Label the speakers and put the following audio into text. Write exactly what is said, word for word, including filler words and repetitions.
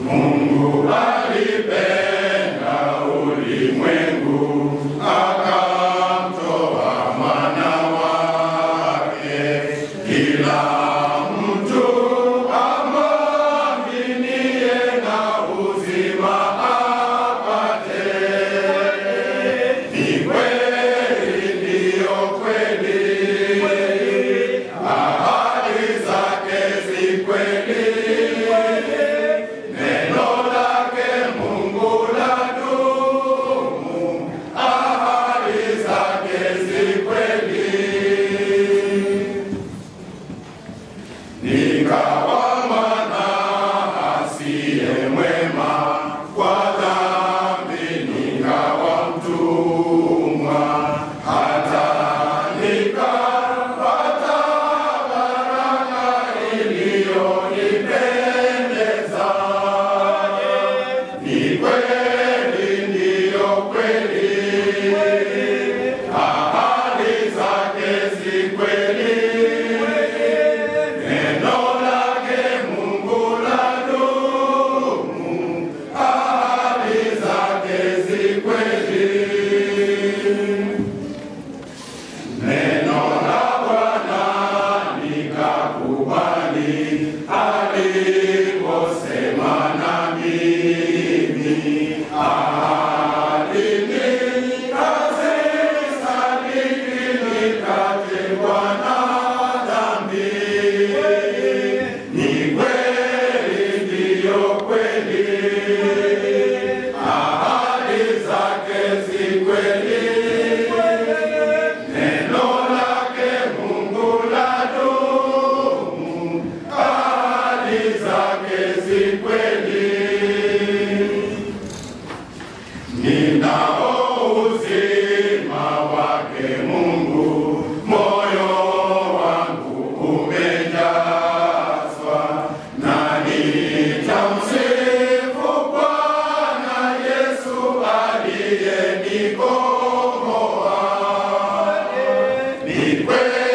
Speaker 1: Mungu alipenda ulimwengu akamtoa mwana wake, kila mtu amwaminie na uzima apate. Ni kweli, ndiyo kweli, ahadi zake si kweli. Neno lake Mungu ladumu, ahadi zake si kweli. Nikawa mwana asiye mwema, kwa dhambi nikawa mtumwa, hata nikapata baraka iliyonipendeza. Ni kweli, ndiyo kweli, ahadi zake si kweli. Neno lake Mungu ladumu, ahadi zake si kweli. Neno la Bwana nikakubali, aliposema na mimi. Ahadi nikazisadiki, nikatengwa na dhambi. Ni kweli, ndiyo kweli, ahadi zake si kweli. Neno lake Mungu ladumu, ahadi zake si kweli. Ninao uzima wake Mungu, moyo wangu umejazwa, na nitamsifu Bwana Yesu aliyenikomboa. Ni kweli